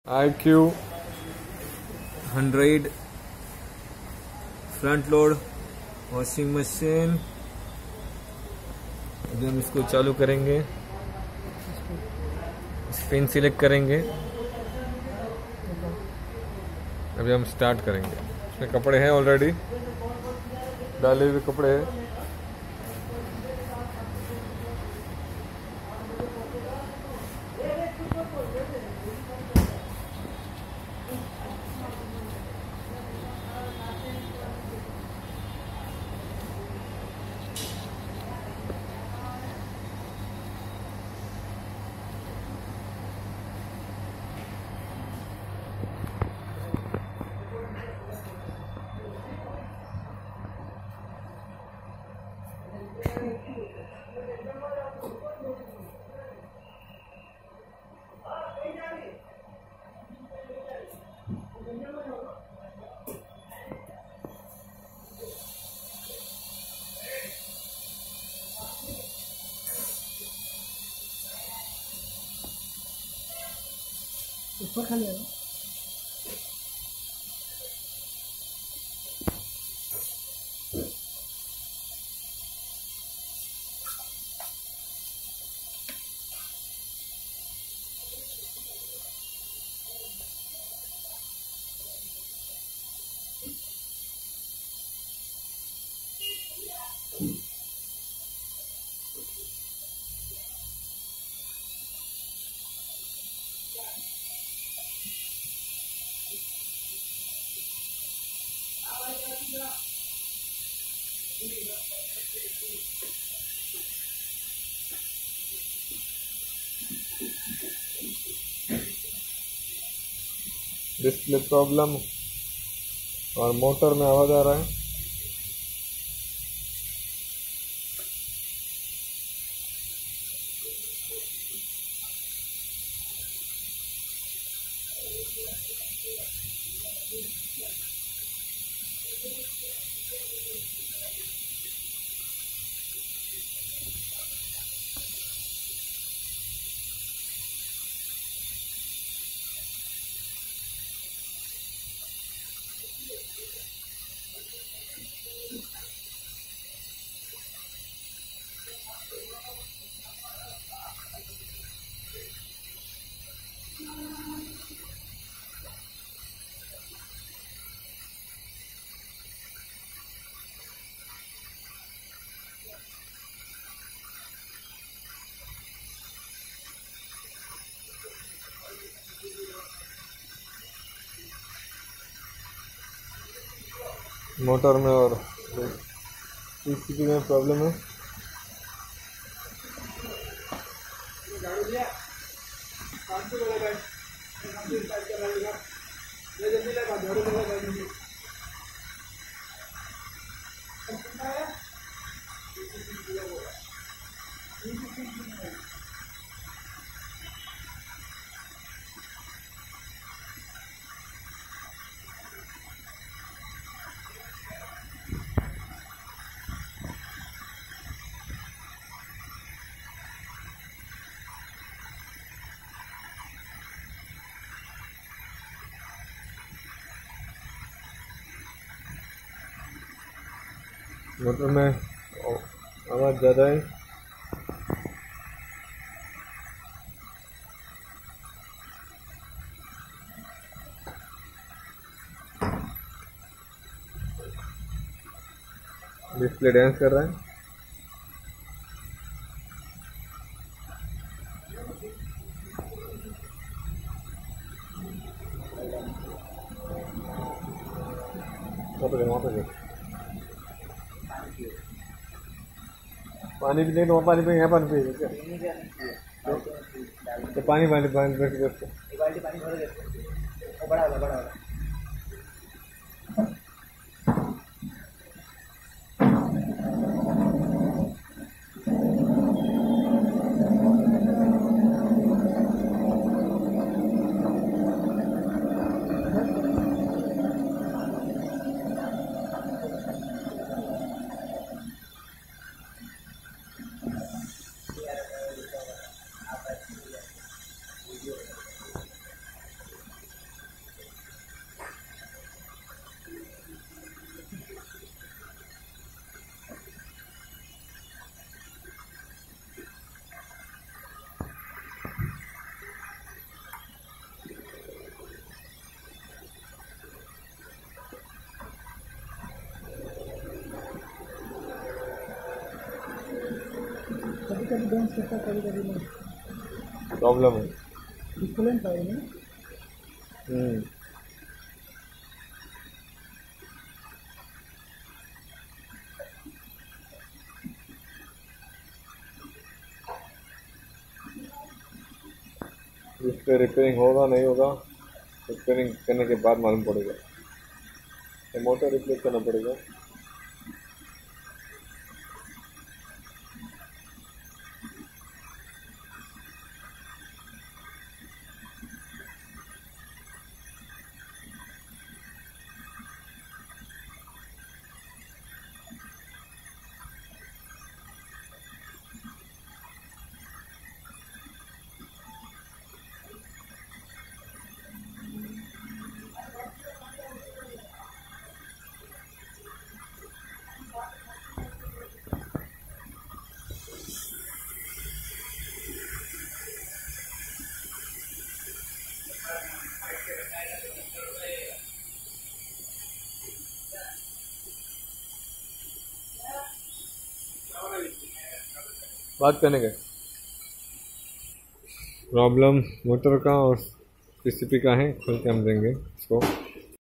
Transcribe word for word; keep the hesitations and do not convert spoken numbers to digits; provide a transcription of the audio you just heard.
आई Q hundred front load washing machine. अभी हम इसको चालू करेंगे, स्पिन सिलेक्ट करेंगे। अभी हम स्टार्ट करेंगे। इसमें कपड़े हैं, ऑलरेडी डाले हुए कपड़े हैं। ऊपर खाली है। डिस्प्ले प्रॉब्लम और मोटर में आवाज आ रहा है। मोटर में और पीसीबी में प्रॉब्लम है। मोटर में आवाज ज़्यादा है। डिस्प्ले डांस कर रहा है। वहाँ पे वहाँ पे पानी भी नहीं, वहाँ पानी पे यहाँ पानी पे क्या? तो पानी पानी पानी पे बाल्टी पानी भरो देते, वो बड़ा वाला बड़ा वाला। कभी डांस करता कभी कभी नहीं। प्रॉब्लम है। डिफरेंट है ना। हम्म इस पे रिपेयरिंग होगा नहीं होगा, रिपेयरिंग करने के बाद मालूम पड़ेगा। ये मोटर रिप्लेस करना पड़ेगा। बात करने का प्रॉब्लम मोटर का और पीसीपी का है, खोल के हम देंगे इसको।